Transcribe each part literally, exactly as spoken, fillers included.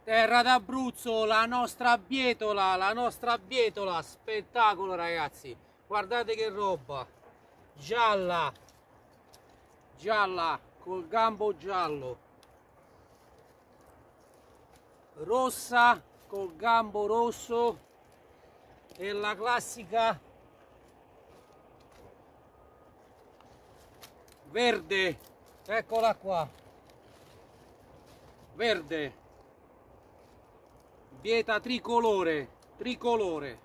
Terra d'Abruzzo, la nostra bietola, la nostra bietola, spettacolo ragazzi, guardate che roba, gialla, gialla, col gambo giallo, rossa col gambo rosso e la classica verde, eccola qua, verde. Bieta tricolore, tricolore,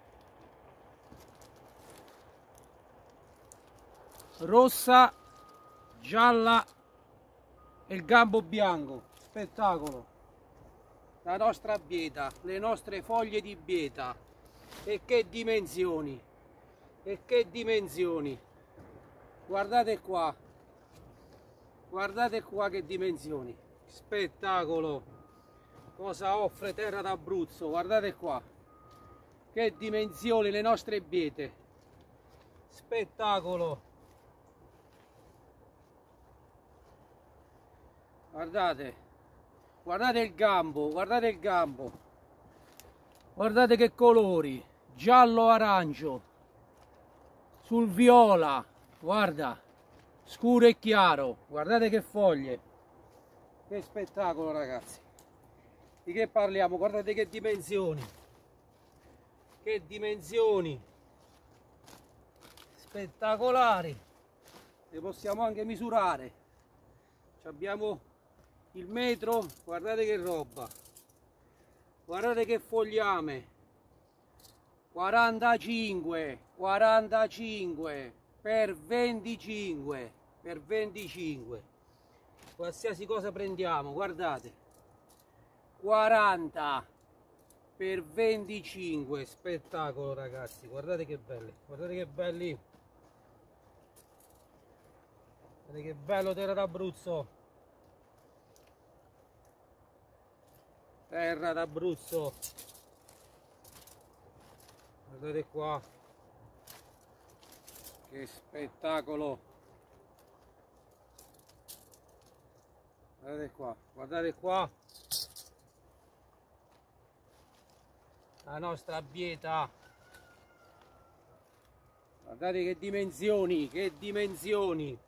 rossa, gialla e il gambo bianco, spettacolo. La nostra bieta, le nostre foglie di bieta, e che dimensioni, e che dimensioni, guardate qua, guardate qua che dimensioni, spettacolo. Cosa offre Terra d'Abruzzo, guardate qua, che dimensioni le nostre biete, spettacolo, guardate, guardate il gambo, guardate il gambo, guardate che colori, giallo arancio, sul viola, guarda, scuro e chiaro, guardate che foglie, che spettacolo ragazzi. Di che parliamo? Guardate che dimensioni, che dimensioni spettacolari, le possiamo anche misurare, abbiamo il metro, guardate che roba, guardate che fogliame, quarantacinque, quarantacinque per venticinque, per venticinque, qualsiasi cosa prendiamo, guardate, quaranta per venticinque, spettacolo ragazzi, guardate che belli, guardate che belli, guardate che bello Terra d'Abruzzo, Terra d'Abruzzo, guardate qua, che spettacolo, guardate qua, guardate qua. La nostra bieta, guardate che dimensioni, che dimensioni,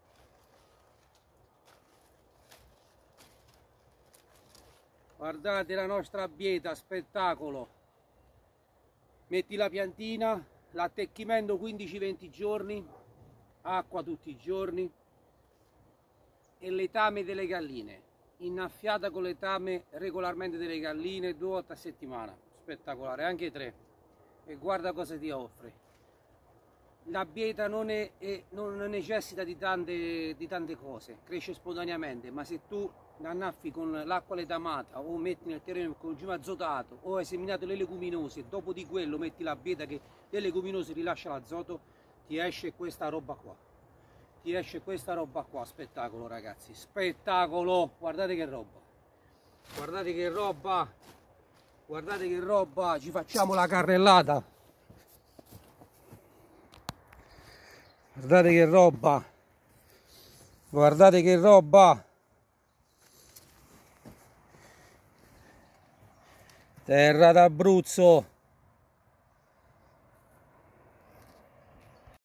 guardate la nostra bieta, spettacolo, metti la piantina, l'attecchimento quindici venti giorni, acqua tutti i giorni e letame delle galline, innaffiata con letame regolarmente delle galline due volte a settimana. Spettacolare, anche tre, e guarda cosa ti offre. La bieta non, è, è, non necessita di tante, di tante cose, cresce spontaneamente, ma se tu la annaffi con l'acqua letamata o metti nel terreno con concime azotato o hai seminato le leguminose e dopo di quello metti la bieta che le leguminose rilascia l'azoto, ti esce questa roba qua, ti esce questa roba qua, spettacolo ragazzi, spettacolo, guardate che roba, guardate che roba. Guardate che roba, ci facciamo la carrellata. Guardate che roba. Guardate che roba. Terra d'Abruzzo.